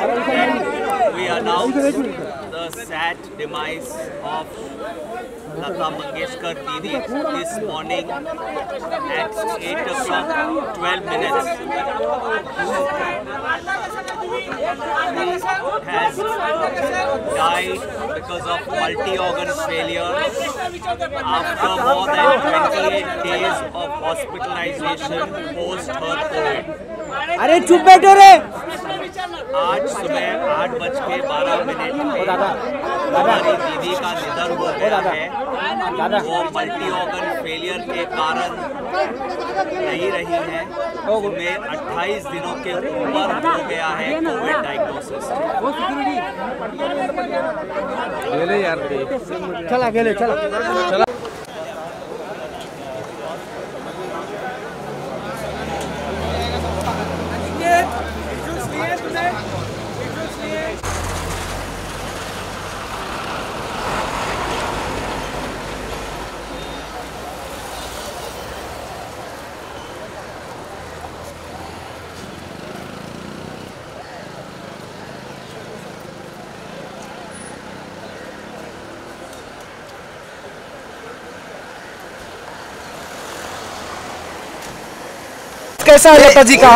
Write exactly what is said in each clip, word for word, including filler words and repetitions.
we announce the sad demise of Lata Mangeshkar Didi this morning at eight o'clock twelve minutes. He has died because of multi-organ failure after more than twenty-eight days of hospitalization post her COVID. अरे चुप बैठो रे। आज सुबह आठ बज के बारह मिनट में हमारी दीदी का निधन हो गया है। वो मल्टी ऑर्गन फेलियर के कारण नहीं रही है। उन्हें अट्ठाईस दिनों के ऊपर हो गया है कोविड डायग्नोसिस। गेले यार, चला गेले चला चला। कैसा है लता जी का?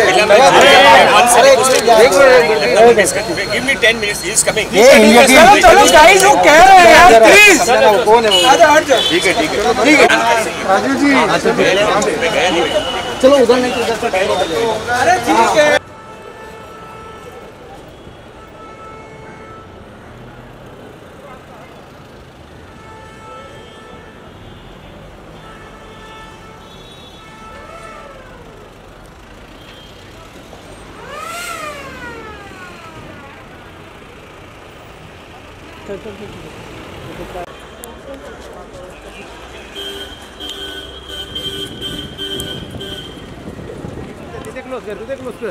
Give me ten minutes. He is coming. चलो चलो गाइस, वो कह रहे हैं यार, प्लीज। कौन है? ठीक है ठीक है ठीक है राजू जी, चलो उधर नहीं तो उधर से। अरे ठीक है। चल चल चल देख लो उसके, देख लो उसके।